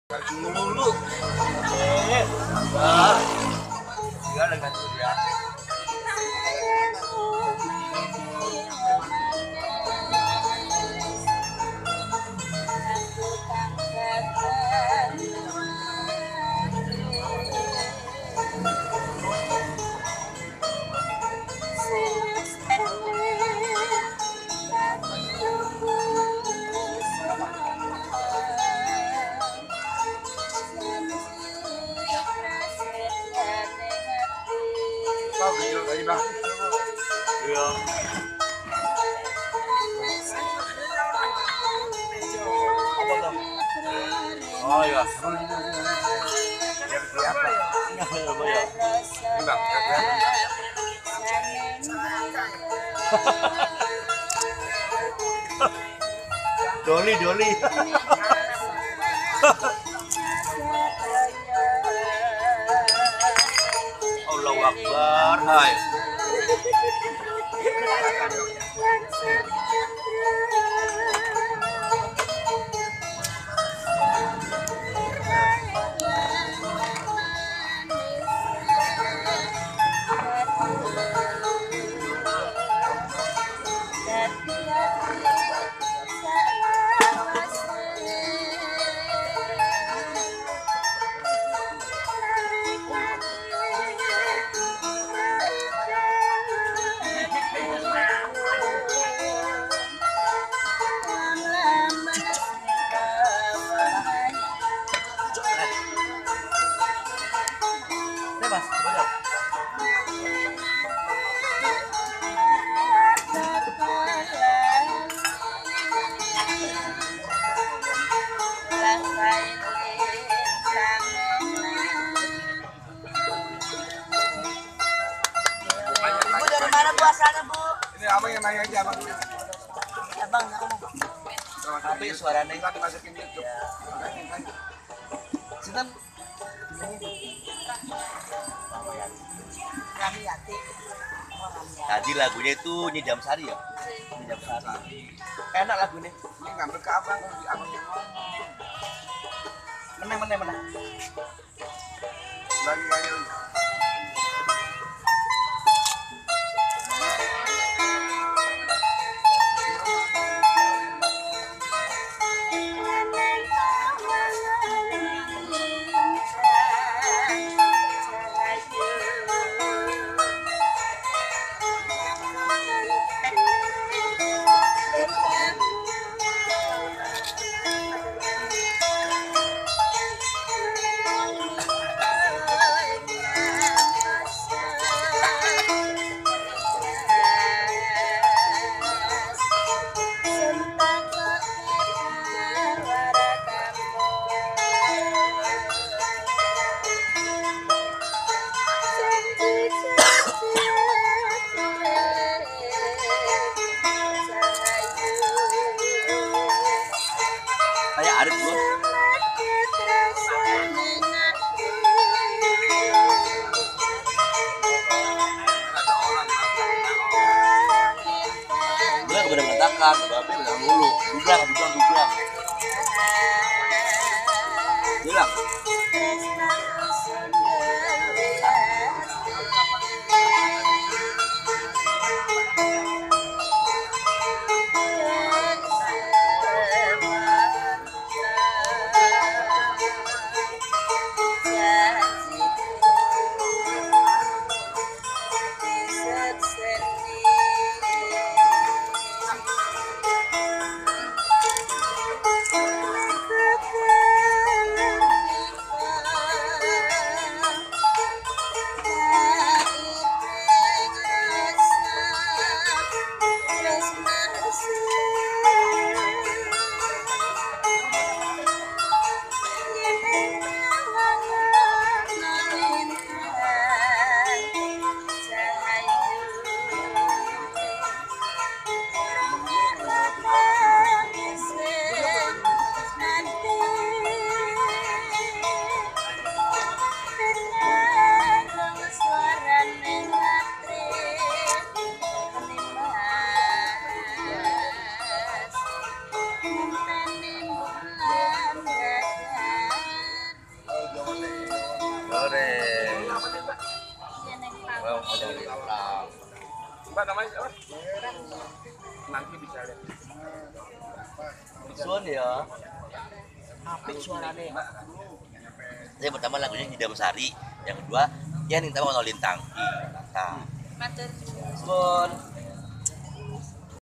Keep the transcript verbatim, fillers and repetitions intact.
Dulu. Eh, nah, tinggal dengan dia. Kau video lagi bang? Iya. Apa tuh? Oh iya. Siapa? Siapa ya? Ini bang. Doli, Doli. Allahu Akbar, hai. Bu, dari mana bu asalnya bu? Ini abang yang nanya aja abang. Abang nggak ngomong. Tapi suaranya nggak dimasukin YouTube. Sinten? Ramiyati. Tadi lagunya itu Nyidam Sari ya? Nyidam Sari. Enak lagunya. Ini ngambil ke abang, abang yang ngomong. Menang, menang, menang. Lagi lagi. Kayak Arif gua. Gue kebenar mengatakan, babe bilang dulu, dublang, dublang, dublang. Bilang. goreng. Bawang modal lintang. Mbak namanya siapa? Nanti bisa lihat. Sun ya. Apik suaranya. Yang pertama lagunya Nyidam Sari, yang kedua ya Nintang Ono Lintang. Nah, Matur. Sun.